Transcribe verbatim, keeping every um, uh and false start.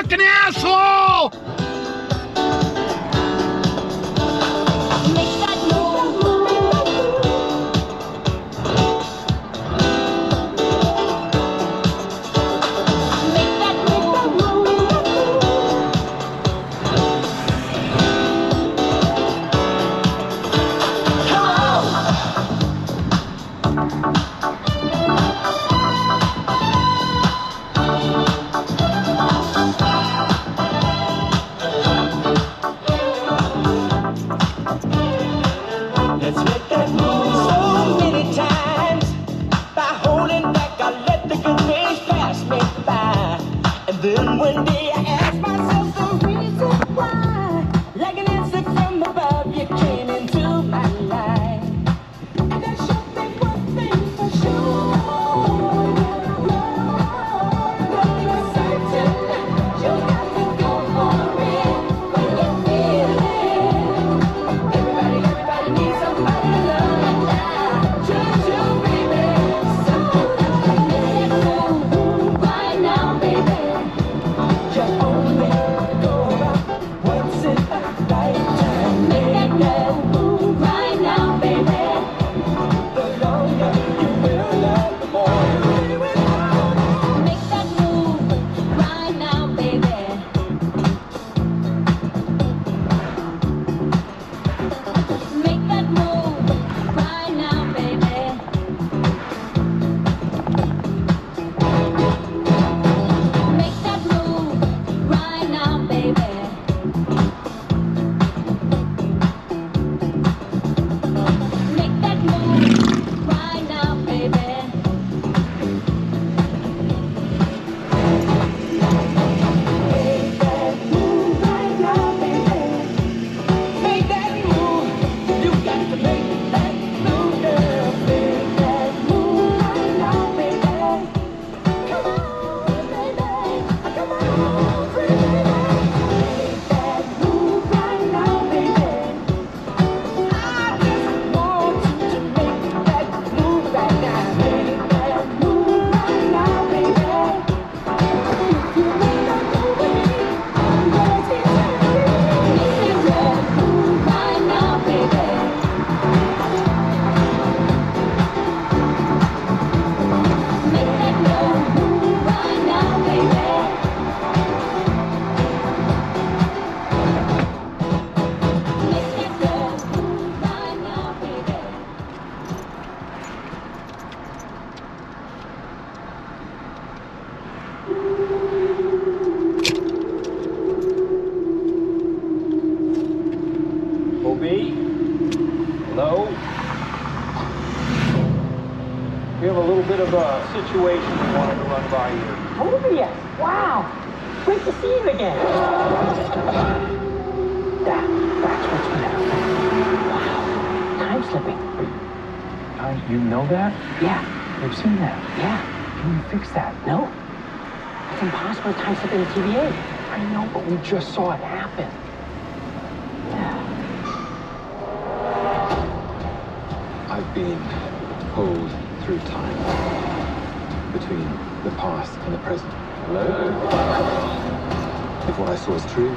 fucking asshole! Make that move. Make that move. Let's make that move. So many times, by holding back, I let the good days pass me by. And then one day I asked myself the reason why. Like an answer from above, you came into my life. And that showed me one thing for sure. That you're certain you got to go for it when you feel it. Everybody, everybody needs somebody to love now. Just you, baby. So let's move right now, baby. You only go around once in a lifetime. Make that move right now, baby. The longer you will love, the more you will love. Make that move right now, baby. Make that move right now, baby. Make that move right now, baby. Make that move right now, baby. Make that move right now, baby. Make that move. You got to make that move, girl. Make that move right now, baby. Come on, baby. Come on, baby. Make that move right now, baby. I just want you to make that move right now. Make that move right now, baby. If you make that move with me, I'm gonna take that Make that move right now, baby. Make that move right now, baby. Make that move right now, baby. O B? Hello? We have a little bit of a situation we wanted to run by you. Tobias, wow! Great to see you again. That, that's what's been happening. Wow. Time slipping. Uh, you know that? Yeah, You've seen that? yeah. Can you fix that? No. It's impossible to time slip in the T V A. I know, but we just saw it happen. Yeah. I've been pulled through time between the past and the present. Hello? If what I saw is true,